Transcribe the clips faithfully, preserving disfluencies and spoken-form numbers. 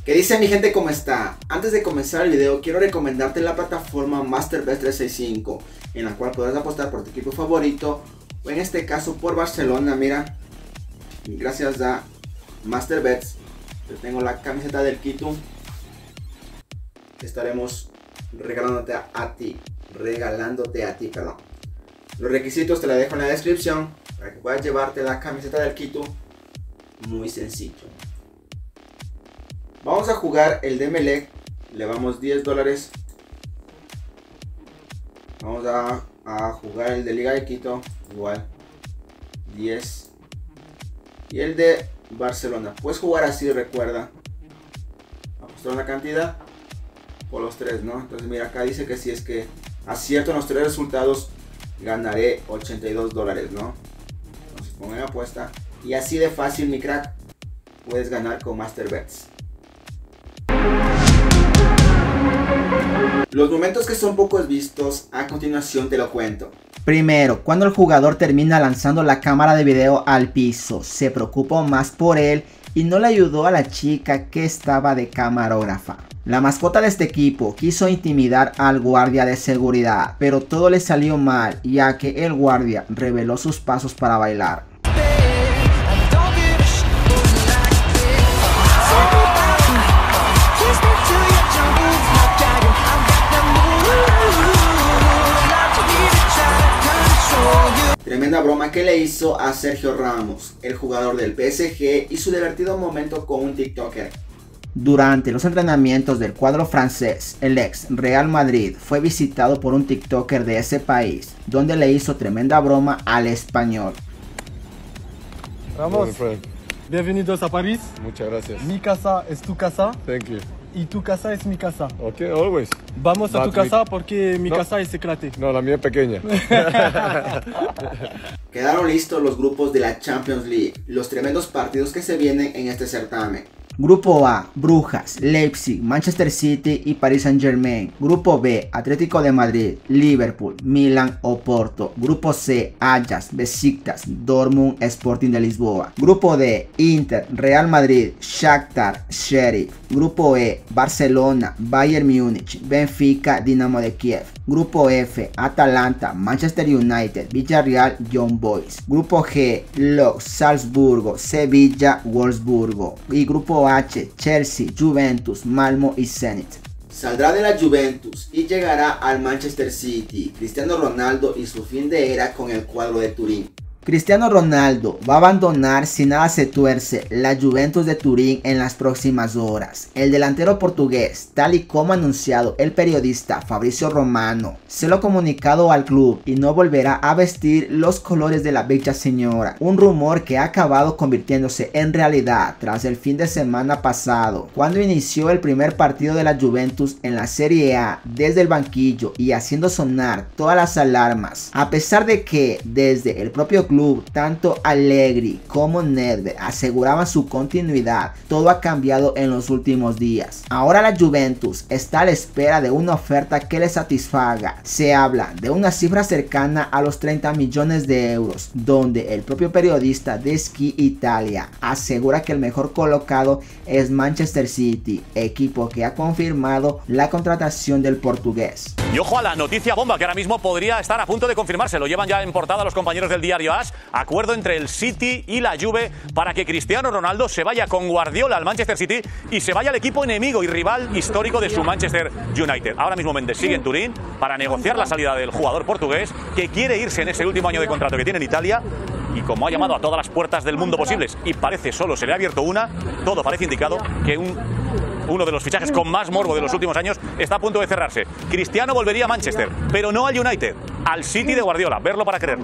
¿Qué dice mi gente? ¿Cómo está? Antes de comenzar el video quiero recomendarte la plataforma MasterBets trescientos sesenta y cinco, en la cual podrás apostar por tu equipo favorito, o en este caso por Barcelona. Mira, y gracias a MasterBets te tengo la camiseta del Quito que estaremos regalándote a, a ti, regalándote a ti, perdón. Los requisitos te la dejo en la descripción para que puedas llevarte la camiseta del Quito. Muy sencillo. Vamos a jugar el de Emelec. Le vamos diez dólares. Vamos a, a jugar el de Liga de Quito. Igual diez. Y el de Barcelona. Puedes jugar así, recuerda. Apostar una cantidad por los tres, ¿no? Entonces mira, acá dice que si es que acierto en los tres resultados, ganaré ochenta y dos dólares, ¿no? Entonces pongan apuesta. Y así de fácil, mi crack, puedes ganar con MasterBets. Los momentos que son pocos vistos, a continuación te lo cuento. Primero, cuando el jugador termina lanzando la cámara de video al piso, se preocupó más por él y no le ayudó a la chica que estaba de camarógrafa. La mascota de este equipo quiso intimidar al guardia de seguridad, pero todo le salió mal, ya que el guardia reveló sus pasos para bailar. Tremenda broma que le hizo a Sergio Ramos, el jugador del P S G, y su divertido momento con un TikToker. Durante los entrenamientos del cuadro francés, el ex Real Madrid fue visitado por un TikToker de ese país, donde le hizo tremenda broma al español. Ramos, bienvenidos a París. Muchas gracias. Mi casa es tu casa. Thank you. Y tu casa es mi casa. Ok, always. Vamos a But tu casa we... porque mi no. casa es secreta. No, la mía es pequeña. Quedaron listos los grupos de la Champions League, los tremendos partidos que se vienen en este certamen. Grupo A, Brujas, Leipzig, Manchester City y Paris Saint-Germain. Grupo B, Atlético de Madrid, Liverpool, Milan o Porto. Grupo C, Ajax, Besiktas, Dortmund, Sporting de Lisboa. Grupo D, Inter, Real Madrid, Shakhtar, Sheriff. Grupo E, Barcelona, Bayern Múnich, Benfica, Dinamo de Kiev. Grupo F, Atalanta, Manchester United, Villarreal, Young Boys. Grupo G, Lok, Salzburgo, Sevilla, Wolfsburgo. Y Grupo H, Chelsea, Juventus, Malmo y Zenit. Saldrá de la Juventus y llegará al Manchester City, Cristiano Ronaldo y su fin de era con el cuadro de Turín. Cristiano Ronaldo va a abandonar si nada se tuerce la Juventus de Turín en las próximas horas. El delantero portugués, tal y como ha anunciado el periodista Fabrizio Romano, se lo ha comunicado al club y no volverá a vestir los colores de la bella señora. Un rumor que ha acabado convirtiéndose en realidad tras el fin de semana pasado, cuando inició el primer partido de la Juventus en la Serie A desde el banquillo y haciendo sonar todas las alarmas. A pesar de que desde el propio club club, tanto Allegri como Nedved aseguraban su continuidad, todo ha cambiado en los últimos días. Ahora la Juventus está a la espera de una oferta que le satisfaga. Se habla de una cifra cercana a los treinta millones de euros, donde el propio periodista de Sky Italia asegura que el mejor colocado es Manchester City, equipo que ha confirmado la contratación del portugués. Y ojo a la noticia bomba que ahora mismo podría estar a punto de confirmarse. Lo llevan ya en portada los compañeros del diario A S. Acuerdo entre el City y la Juve para que Cristiano Ronaldo se vaya con Guardiola al Manchester City y se vaya al equipo enemigo y rival histórico de su Manchester United. Ahora mismo Mendes sigue en Turín para negociar la salida del jugador portugués que quiere irse en ese último año de contrato que tiene en Italia. Y como ha llamado a todas las puertas del mundo posibles y parece solo se le ha abierto una, todo parece indicado que un... uno de los fichajes con más morbo de los últimos años está a punto de cerrarse. Cristiano volvería a Manchester, pero no al United, al City de Guardiola. Verlo para creerlo.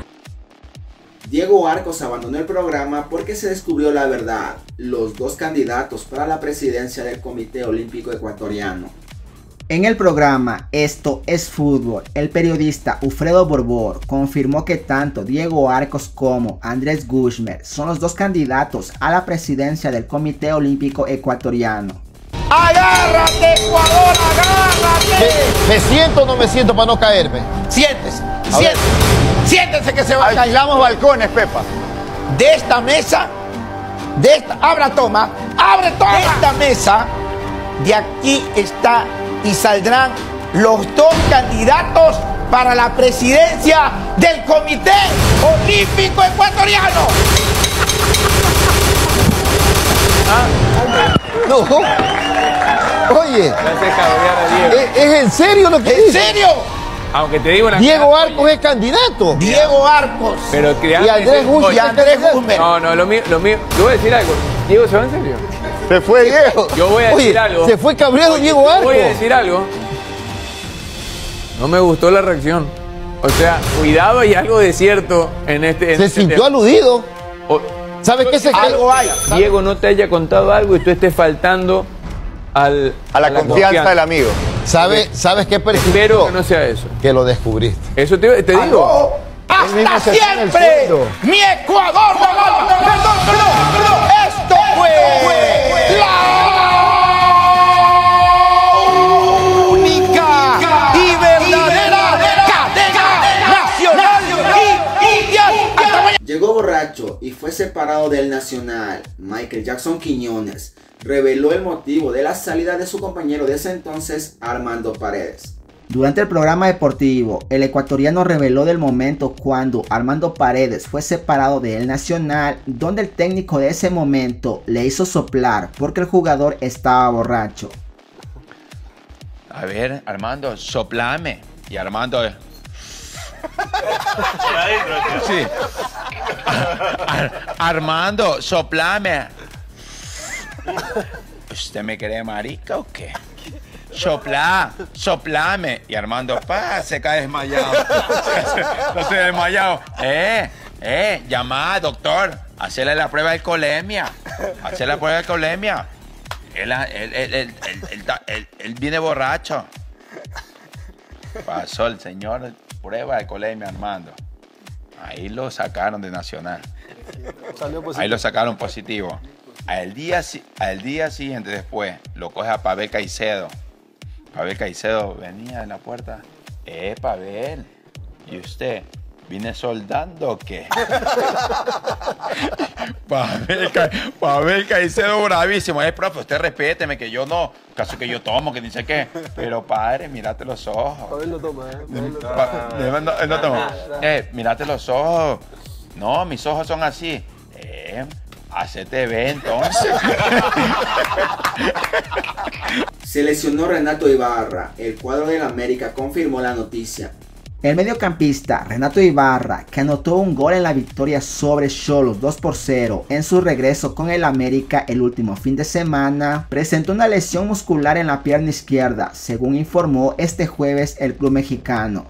Diego Arcos abandonó el programa porque se descubrió la verdad. Los dos candidatos para la presidencia del Comité Olímpico Ecuatoriano. En el programa Esto es Fútbol, el periodista Ufredo Borbor confirmó que tanto Diego Arcos como Andrés Guzmán son los dos candidatos a la presidencia del Comité Olímpico Ecuatoriano. ¡Agárrate, Ecuador! ¡Agárrate! ¿Me siento o no me siento para no caerme? Siéntese, siéntese, siéntese que se va a caer. Alquilamos balcones, Pepa. De esta mesa, de esta, abra toma, ¡Abre toda esta mesa! De aquí está y saldrán los dos candidatos para la presidencia del Comité Olímpico Ecuatoriano. No. Oye, ¿es, es en serio lo que ¿En dice? serio? Aunque te digo una Diego cosa, Arcos es candidato. Diego Arcos. Pero que Y Andrés Guzmán. Y Andrés Guzmán. No, no, lo mío, lo mío. Yo voy a decir algo. Diego, ¿se va en serio? Se fue Diego. Yo voy a decir Oye, algo. Se fue cabreado Diego Arcos. Voy a decir algo. No me gustó la reacción. O sea, cuidado, hay algo de cierto en este. En Se este sintió tema. aludido. O- ¿Sabes qué se Algo hay. Diego no te haya contado algo y tú estés faltando al, A la confianza del amigo. ¿Sabe, ¿Sabes qué Espero percibió? que no sea eso. Que lo descubriste. Eso te, te digo. ¡Aló! mismo ¡Hasta se pone el siempre! sueldo. ¡Mi Ecuador! ¡No, no, no, perdón, perdón, perdón! ¡Esto fue la única y verdadera cadena nacional y mundial! ¡Hasta mañana! Llegó borracho y fue separado del Nacional. Michael Jackson Quiñones reveló el motivo de la salida de su compañero de ese entonces, Armando Paredes. Durante el programa deportivo, el ecuatoriano reveló del momento cuando Armando Paredes fue separado del Nacional, donde el técnico de ese momento le hizo soplar porque el jugador estaba borracho. A ver, Armando, soplame. Y Armando... Sí. Ar- Armando, soplame. ¿Usted me cree marica o qué? Sopla, soplame. Y Armando, pa, se cae desmayado. No se desmayado. Eh, eh, llama, doctor. Hacerle la prueba de alcoholemia. Hacerle la prueba de alcoholemia. Él, él, él, él, él, él, él- él viene borracho. Pasó el señor prueba de alcoholemia, Armando. Ahí lo sacaron de Nacional. Ahí lo sacaron positivo. Al día, si- al día siguiente después lo coge a Pavel Caicedo. Pavel Caicedo venía en la puerta. Eh, Pavel, ¿y usted? ¿Vine soldando o qué? Pavel, Ca- Pavel Caicedo bravísimo. Eh, profe, usted respéteme que yo no, caso que yo tomo, que dice qué. Pero padre, mírate los ojos. Pavel no toma, ¿eh? Pavel no toma. Pa- no, no, no tomo. Eh, mírate los ojos. No, mis ojos son así. Eh, hacete ver entonces. Se lesionó Renato Ibarra. El cuadro del América confirmó la noticia. El mediocampista Renato Ibarra, que anotó un gol en la victoria sobre Xolos dos por cero en su regreso con el América el último fin de semana, presentó una lesión muscular en la pierna izquierda, según informó este jueves el club mexicano.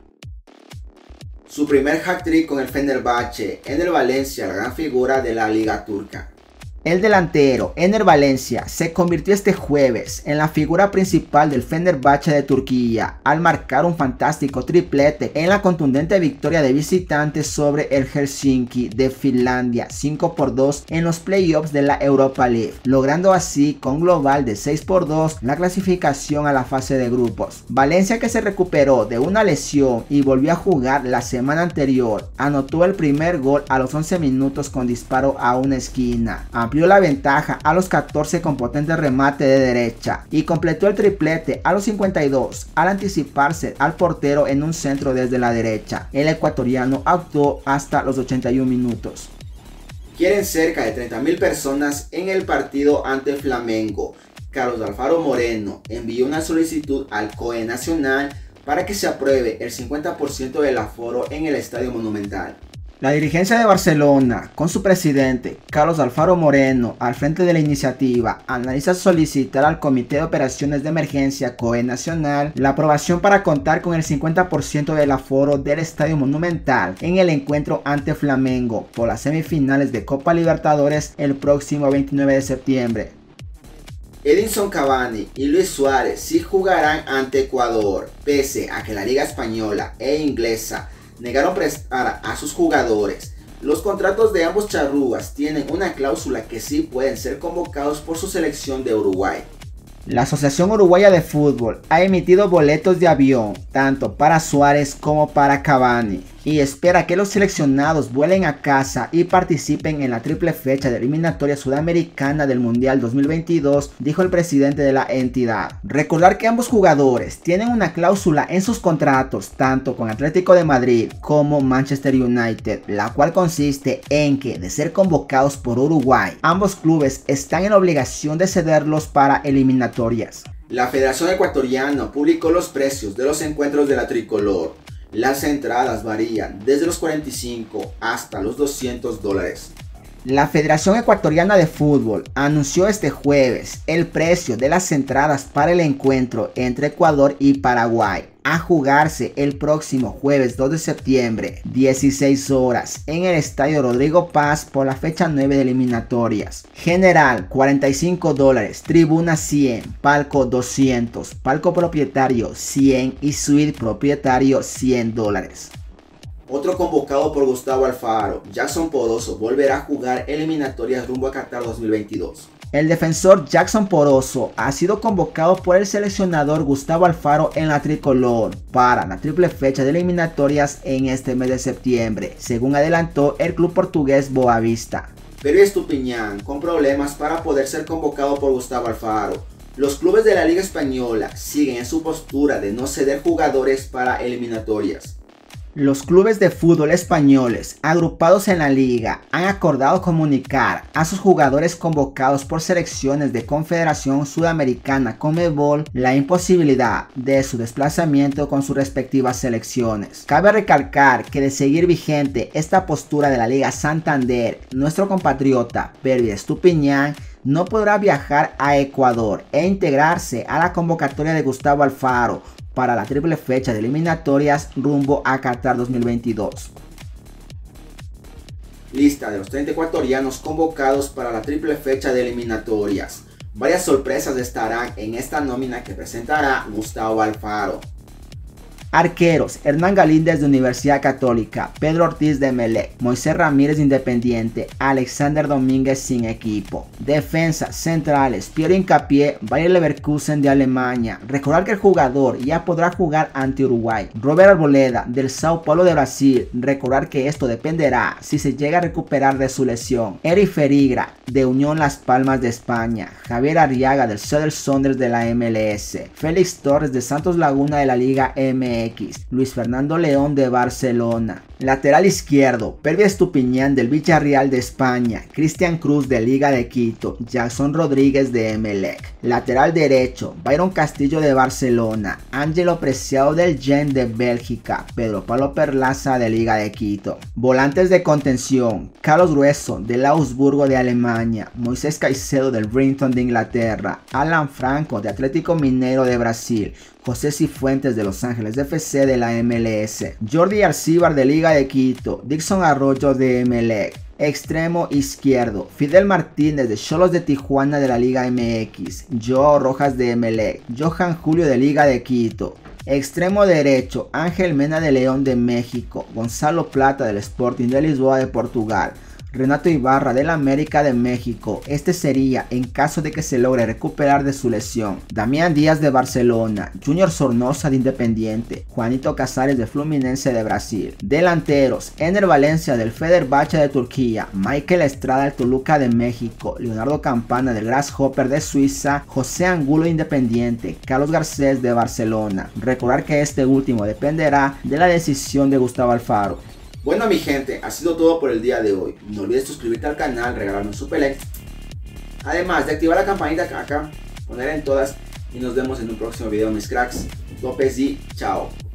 Su primer hat-trick con el Fenerbahce, en el Valencia, la gran figura de la Liga Turca. El delantero Ener Valencia se convirtió este jueves en la figura principal del Fenerbahce de Turquía al marcar un fantástico triplete en la contundente victoria de visitantes sobre el Helsinki de Finlandia cinco por dos en los playoffs de la Europa League, logrando así con global de seis por dos la clasificación a la fase de grupos. Valencia, que se recuperó de una lesión y volvió a jugar la semana anterior, anotó el primer gol a los once minutos con disparo a una esquina. Amplió la ventaja a los catorce con potente remate de derecha y completó el triplete a los cincuenta y dos al anticiparse al portero en un centro desde la derecha. El ecuatoriano actuó hasta los ochenta y un minutos. Quieren cerca de treinta mil personas en el partido ante Flamengo. Carlos Alfaro Moreno envió una solicitud al C O E Nacional para que se apruebe el cincuenta por ciento del aforo en el Estadio Monumental. La dirigencia de Barcelona, con su presidente Carlos Alfaro Moreno al frente de la iniciativa, analiza solicitar al Comité de Operaciones de Emergencia C O E Nacional la aprobación para contar con el cincuenta por ciento del aforo del Estadio Monumental en el encuentro ante Flamengo por las semifinales de Copa Libertadores el próximo veintinueve de septiembre. Edinson Cavani y Luis Suárez sí jugarán ante Ecuador, pese a que la Liga Española e Inglesa negaron prestar a sus jugadores. Los contratos de ambos charrúas tienen una cláusula que sí pueden ser convocados por su selección de Uruguay. La Asociación Uruguaya de Fútbol ha emitido boletos de avión tanto para Suárez como para Cavani. y espera que los seleccionados vuelen a casa y participen en la triple fecha de eliminatoria sudamericana del Mundial dos mil veintidós, dijo el presidente de la entidad. Recordar que ambos jugadores tienen una cláusula en sus contratos tanto con Atlético de Madrid como Manchester United, la cual consiste en que, de ser convocados por Uruguay, ambos clubes están en obligación de cederlos para eliminatorias. La Federación Ecuatoriana publicó los precios de los encuentros de la tricolor. Las entradas varían desde los cuarenta y cinco hasta los doscientos dólares. La Federación Ecuatoriana de Fútbol anunció este jueves el precio de las entradas para el encuentro entre Ecuador y Paraguay, a jugarse el próximo jueves dos de septiembre, dieciséis horas, en el Estadio Rodrigo Paz por la fecha nueve de eliminatorias. General cuarenta y cinco dólares, tribuna cien, palco doscientos, palco propietario cien y suite propietario cien dólares. Otro convocado por Gustavo Alfaro, Jackson Poroso, volverá a jugar eliminatorias rumbo a Qatar dos mil veintidós. El defensor Jackson Poroso ha sido convocado por el seleccionador Gustavo Alfaro en la tricolor para la triple fecha de eliminatorias en este mes de septiembre, según adelantó el club portugués Boavista. Pero Estupiñán con problemas para poder ser convocado por Gustavo Alfaro. Los clubes de la Liga Española siguen en su postura de no ceder jugadores para eliminatorias. Los clubes de fútbol españoles agrupados en la liga han acordado comunicar a sus jugadores convocados por selecciones de Confederación Sudamericana Conmebol la imposibilidad de su desplazamiento con sus respectivas selecciones. Cabe recalcar que de seguir vigente esta postura de la Liga Santander, nuestro compatriota Pervis Estupiñán no podrá viajar a Ecuador e integrarse a la convocatoria de Gustavo Alfaro para la triple fecha de eliminatorias rumbo a Qatar dos mil veintidós. Lista de los treinta ecuatorianos convocados para la triple fecha de eliminatorias. Varias sorpresas estarán en esta nómina que presentará Gustavo Alfaro. Arqueros: Hernán Galíndez de Universidad Católica, Pedro Ortiz de Emelec, Moisés Ramírez de Independiente, Alexander Domínguez sin equipo. Defensa: centrales: Piero Hincapié, Bayer Leverkusen de Alemania. Recordar que el jugador ya podrá jugar ante Uruguay. Robert Arboleda del Sao Paulo de Brasil. Recordar que esto dependerá si se llega a recuperar de su lesión. Eric Ferigra de Unión Las Palmas de España. Javier Arriaga del Seattle Sounders de la M L S. Félix Torres de Santos Laguna de la Liga M X. Luis Fernando León de Barcelona. Lateral izquierdo: Pervis Estupiñán del Villarreal de España, Cristian Cruz de Liga de Quito, Jackson Rodríguez de Emelec. Lateral derecho: Byron Castillo de Barcelona, Ángelo Preciado del Gent de Bélgica, Pedro Pablo Perlaza de Liga de Quito. Volantes de contención: Carlos Grueso del Augsburgo de Alemania, Moisés Caicedo del Brighton de Inglaterra, Alan Franco de Atlético Mineiro de Brasil, José Cifuentes de Los Ángeles F C de la M L S, Jordi Arcíbar de Liga de Quito, Dixon Arroyo de Emelec. Extremo izquierdo: Fidel Martínez de Xolos de Tijuana de la Liga M X, Joao Rojas de Emelec, Johan Julio de Liga de Quito. Extremo derecho: Ángel Mena de León de México, Gonzalo Plata del Sporting de Lisboa de Portugal, Renato Ibarra del América de México. Este sería en caso de que se logre recuperar de su lesión. Damián Díaz de Barcelona, Junior Sornosa de Independiente, Juanito Casares de Fluminense de Brasil. Delanteros: Ener Valencia del Fenerbahce de Turquía, Michael Estrada del Toluca de México, Leonardo Campana del Grasshopper de Suiza, José Angulo de Independiente, Carlos Garcés de Barcelona. Recordar que este último dependerá de la decisión de Gustavo Alfaro. Bueno mi gente, ha sido todo por el día de hoy. No olvides suscribirte al canal, regalarme un super like. Además de activar la campanita acá, poner en todas y nos vemos en un próximo video mis cracks. López y chao.